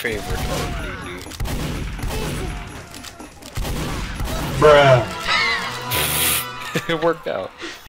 favorite Call of Duty. Bruh. It worked out.